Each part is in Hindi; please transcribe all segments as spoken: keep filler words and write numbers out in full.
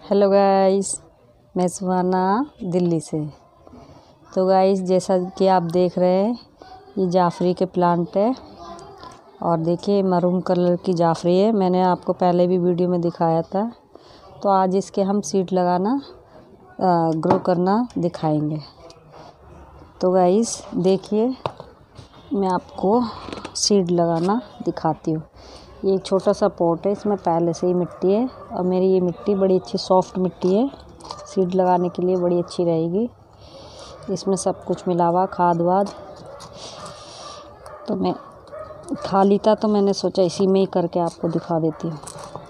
हेलो गाइस, मैं सुहाना दिल्ली से। तो गाइस, जैसा कि आप देख रहे हैं, ये जाफरी के प्लांट है और देखिए मरून कलर की जाफरी है। मैंने आपको पहले भी वीडियो में दिखाया था। तो आज इसके हम सीड लगाना ग्रो करना दिखाएंगे। तो गाइस देखिए, मैं आपको सीड लगाना दिखाती हूँ। ये एक छोटा सा पॉट है, इसमें पहले से ही मिट्टी है और मेरी ये मिट्टी बड़ी अच्छी सॉफ्ट मिट्टी है, सीड लगाने के लिए बड़ी अच्छी रहेगी। इसमें सब कुछ मिला हुआ, खाद वाद। तो मैं खाली था तो मैंने सोचा इसी में ही करके आपको दिखा देती हूँ।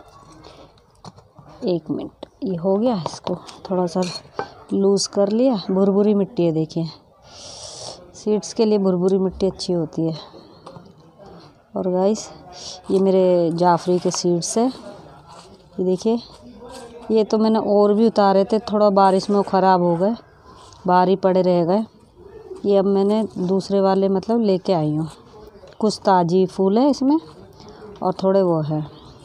एक मिनट, ये हो गया, इसको थोड़ा सा लूज़ कर लिया। भुरभुरी मिट्टी है, देखिए सीड्स के लिए भुरभुरी मिट्टी अच्छी होती है। और गाइस, ये मेरे जाफरी के सीड्स है। ये देखिए, ये तो मैंने और भी उतारे थे, थोड़ा बारिश में वो ख़राब हो गए, बाहर ही पड़े रह गए। ये अब मैंने दूसरे वाले मतलब लेके आई हूँ। कुछ ताज़ी फूल है इसमें और थोड़े वो है।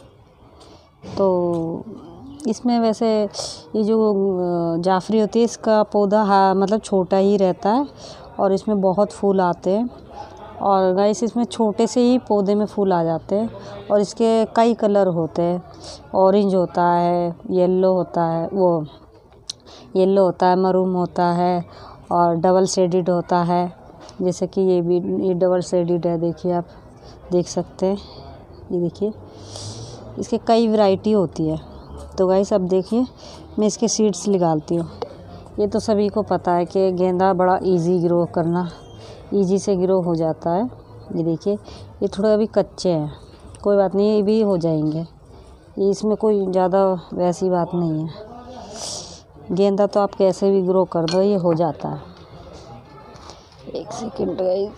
तो इसमें वैसे ये जो जाफरी होती है, इसका पौधा हाँ मतलब छोटा ही रहता है और इसमें बहुत फूल आते हैं। और गाइस, इसमें छोटे से ही पौधे में फूल आ जाते हैं और इसके कई कलर होते हैं। ऑरेंज होता है, येलो होता है, वो येलो होता है, मरून होता है और डबल शेडेड होता है। जैसे कि ये भी ये डबल शेडेड है, देखिए आप देख सकते हैं। ये देखिए, इसके कई वैरायटी होती है। तो गाइस, अब देखिए मैं इसके सीड्स निकालती हूँ। ये तो सभी को पता है कि गेंदा बड़ा इजी ग्रो करना, इजी से ग्रो हो जाता है। ये देखिए, ये थोड़ा अभी कच्चे हैं, कोई बात नहीं, ये भी हो जाएंगे। ये इसमें कोई ज़्यादा वैसी बात नहीं है। गेंदा तो आप कैसे भी ग्रो कर दो, ये हो जाता है। एक सेकंड गाइस,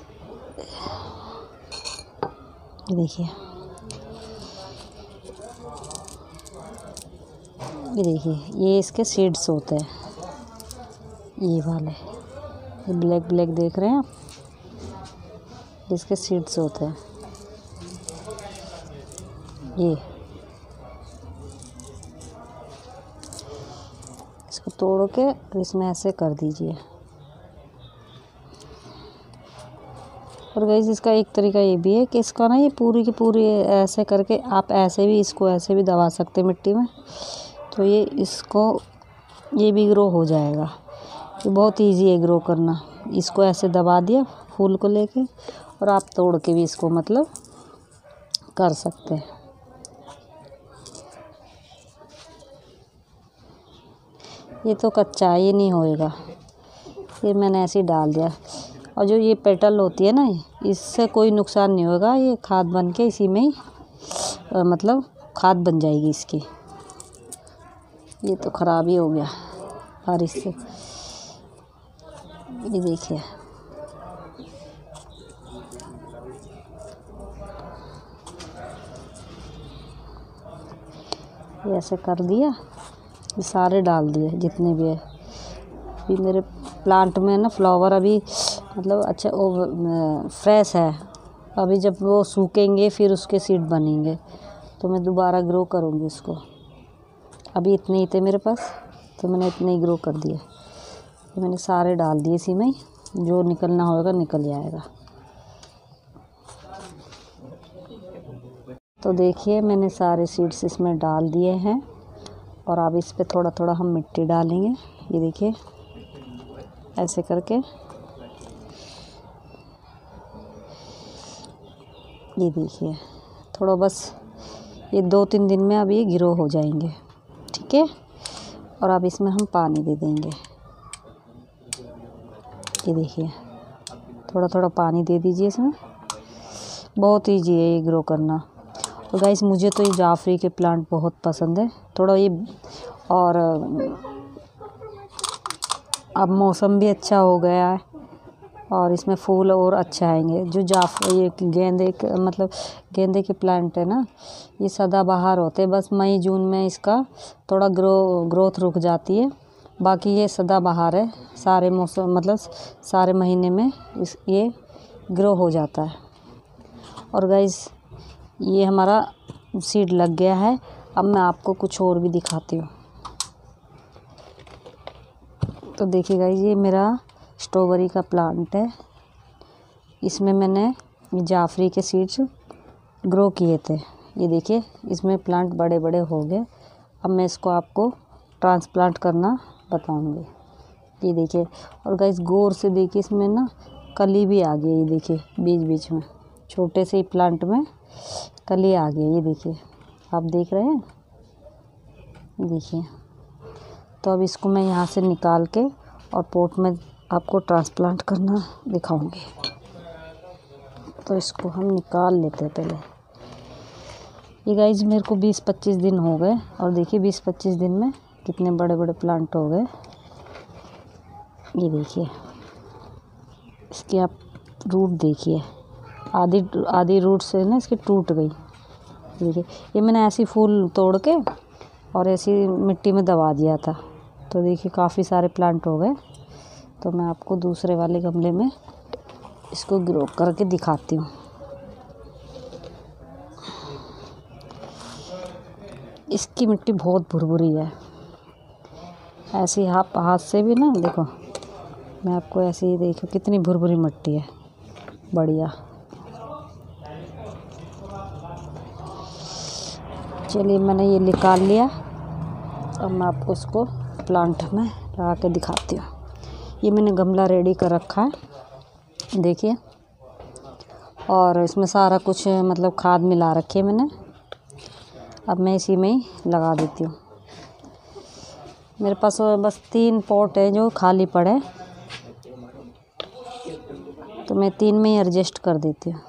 ये देखिए, ये देखिए, ये इसके सीड्स होते हैं, ये वाले, ये ब्लैक ब्लैक देख रहे हैं आप, इसके सीड्स होते हैं। ये इसको तोड़ के इसमें ऐसे कर दीजिए। और गाइस, इसका एक तरीका ये भी है कि इसका ना ये पूरी की पूरी ऐसे करके आप ऐसे भी इसको ऐसे भी दबा सकते हैं मिट्टी में, तो ये इसको ये भी ग्रो हो जाएगा। ये बहुत इजी है ग्रो करना। इसको ऐसे दबा दिया फूल को लेके और आप तोड़ के भी इसको मतलब कर सकते हैं। ये तो कच्चा, ये नहीं होएगा, ये मैंने ऐसे ही डाल दिया। और जो ये पेटल होती है ना, इससे कोई नुकसान नहीं होगा। ये खाद बन के इसी में ही आ, मतलब खाद बन जाएगी इसकी। ये तो ख़राब ही हो गया बारिश से। ये देखिए, ये ऐसे कर दिया, ये सारे डाल दिए जितने भी है। अभी मेरे प्लांट में ना फ्लावर अभी मतलब अच्छा वो फ्रेश है। अभी जब वो सूखेंगे फिर उसके सीड बनेंगे, तो मैं दोबारा ग्रो करूँगी उसको। अभी इतने ही थे मेरे पास, तो मैंने इतने ही ग्रो कर दिए। तो मैंने सारे डाल दिए इसी में ही, जो निकलना होगा निकल जाएगा। तो देखिए, मैंने सारे सीड्स इसमें डाल दिए हैं और अब इस पे थोड़ा थोड़ा हम मिट्टी डालेंगे। ये देखिए, ऐसे करके ये देखिए, थोड़ा बस ये दो तीन दिन में अब ये ग्रो हो जाएंगे, ठीक है। और अब इसमें हम पानी दे देंगे। ये देखिए, थोड़ा थोड़ा पानी दे दीजिए इसमें। बहुत ईजी है ये ग्रो करना। और गाइस, मुझे तो ये जाफरी के प्लांट बहुत पसंद है। थोड़ा ये और अब मौसम भी अच्छा हो गया है और इसमें फूल और अच्छा आएंगे। जो जाफ ये गेंदे के मतलब गेंदे के प्लांट है ना, ये सदाबहार होते हैं। बस मई जून में इसका थोड़ा ग्रो ग्रोथ रुक जाती है, बाकी ये सदाबहार है। सारे मौसम मतलब सारे महीने में इस ये ग्रो हो जाता है। और गाइस, ये हमारा सीड लग गया है। अब मैं आपको कुछ और भी दिखाती हूँ। तो देखिएगा ये मेरा स्ट्रॉबेरी का प्लांट है। इसमें मैंने जाफरी के सीड्स ग्रो किए थे। ये देखिए इसमें प्लांट बड़े बड़े हो गए। अब मैं इसको आपको ट्रांसप्लांट करना बताऊंगी। ये देखिए, और गाइस गौर से देखिए इसमें ना कली भी आ गई। ये देखिए बीच बीच में छोटे से ही प्लांट में कली आ गई। ये देखिए, आप देख रहे हैं, देखिए। तो अब इसको मैं यहाँ से निकाल के और पॉट में आपको ट्रांसप्लांट करना दिखाऊंगी। तो इसको हम निकाल लेते हैं पहले। ये गाइस मेरे को बीस पच्चीस दिन हो गए और देखिए बीस पच्चीस दिन में कितने बड़े बड़े प्लांट हो गए। ये देखिए, इसकी आप रूट देखिए, आधी आधी रूट से ना इसकी टूट गई। देखिए ये मैंने ऐसी फूल तोड़ के और ऐसी मिट्टी में दबा दिया था। तो देखिए काफ़ी सारे प्लांट हो गए। तो मैं आपको दूसरे वाले गमले में इसको ग्रो करके दिखाती हूँ। इसकी मिट्टी बहुत भुरभुरी है। ऐसी हाथ हाथ से भी ना, देखो मैं आपको ऐसे ही, देखो कितनी भुरभुरी मिट्टी है, बढ़िया। चलिए मैंने ये निकाल लिया। अब मैं आपको इसको प्लांट में लगा के दिखाती हूँ। ये मैंने गमला रेडी कर रखा है, देखिए। और इसमें सारा कुछ मतलब खाद मिला रखी है मैंने। अब मैं इसी में ही लगा देती हूँ। मेरे पास बस तीन पॉट है जो खाली पड़े, तो मैं तीन में ही एडजस्ट कर देती हूँ।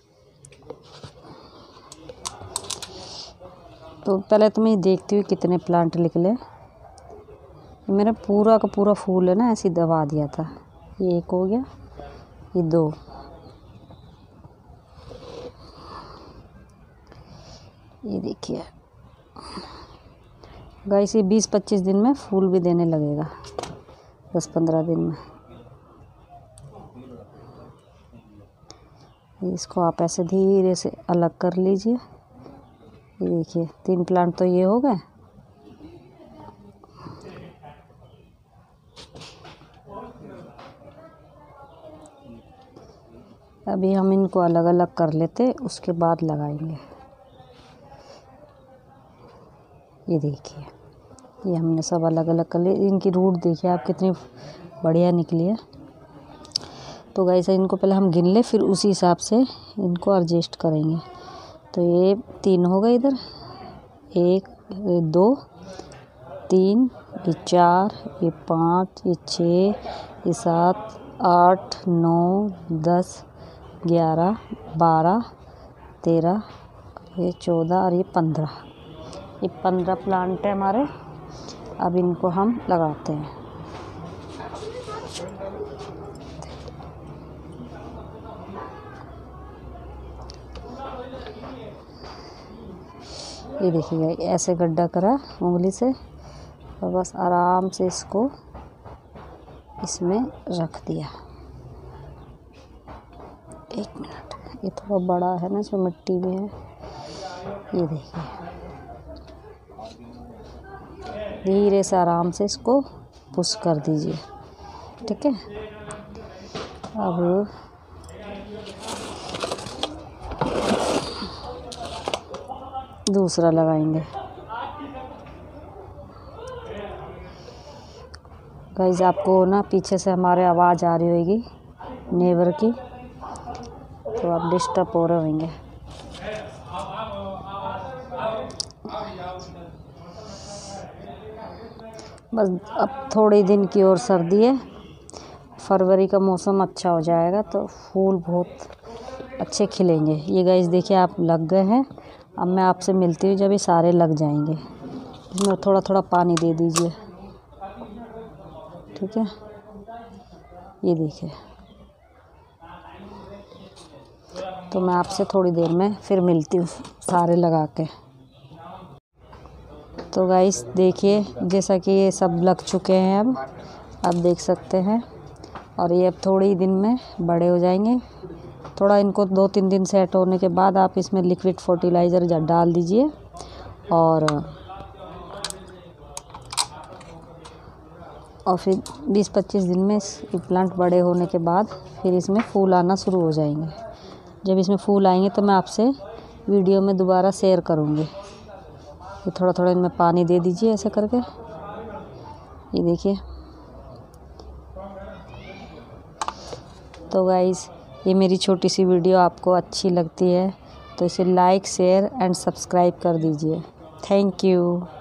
तो पहले तो मैं देखती हूँ कितने प्लांट निकले। मेरा पूरा का पूरा फूल है ना, ऐसे दबा दिया था। ये एक हो गया, ये दो, ये देखिए गाइस, ये बीस पच्चीस दिन में फूल भी देने लगेगा, दस पंद्रह दिन में। इसको आप ऐसे धीरे से अलग कर लीजिए। ये देखिए तीन प्लांट तो ये हो गए। अभी हम इनको अलग अलग कर लेते, उसके बाद लगाएंगे। ये देखिए, ये हमने सब अलग अलग कर लिए। इनकी रूट देखिए आप कितनी बढ़िया निकली है। तो गाइस इनको पहले हम गिन ले, फिर उसी हिसाब से इनको एडजस्ट करेंगे। तो ये तीन हो गए इधर, एक, ये दो, तीन, ये चार, ये पाँच, ये छः, ये सात, आठ, नौ, दस, ग्यारह, बारह, तेरह, ये चौदह और ये पंद्रह। ये पंद्रह प्लांट है हमारे। अब इनको हम लगाते हैं। ये देखिएगा, ऐसे गड्ढा करा उंगली से और बस आराम से इसको इसमें रख दिया। एक मिनट, ये थोड़ा बड़ा है ना, इसमें मिट्टी भी है। ये देखिए, धीरे से आराम से इसको पुश कर दीजिए, ठीक है। अब दूसरा लगाएंगे। गाइस आपको ना पीछे से हमारे आवाज़ आ रही होगी नेबर की, तो आप डिस्टर्ब हो रहे होंगे। बस अब थोड़े दिन की और सर्दी है, फरवरी का मौसम अच्छा हो जाएगा तो फूल बहुत अच्छे खिलेंगे। ये गाइस देखिए आप लग गए हैं। अब मैं आपसे मिलती हूँ जब ये सारे लग जाएंगे। इसमें थोड़ा थोड़ा पानी दे दीजिए, ठीक है। ये देखिए, तो मैं आपसे थोड़ी देर में फिर मिलती हूँ सारे लगा के। तो गाइस देखिए, जैसा कि ये सब लग चुके हैं, अब आप देख सकते हैं। और ये अब थोड़े ही दिन में बड़े हो जाएंगे। थोड़ा इनको दो तीन दिन सेट होने के बाद आप इसमें लिक्विड फर्टिलाइज़र डाल दीजिए। और और फिर बीस पच्चीस दिन में इस प्लांट बड़े होने के बाद फिर इसमें फूल आना शुरू हो जाएंगे। जब इसमें फूल आएंगे तो मैं आपसे वीडियो में दोबारा शेयर करूँगी। ये थोड़ा थोड़ा इनमें पानी दे दीजिए ऐसे करके। ये देखिए। तो गाइस, ये मेरी छोटी सी वीडियो आपको अच्छी लगती है तो इसे लाइक शेयर एंड सब्सक्राइब कर दीजिए। Thank you.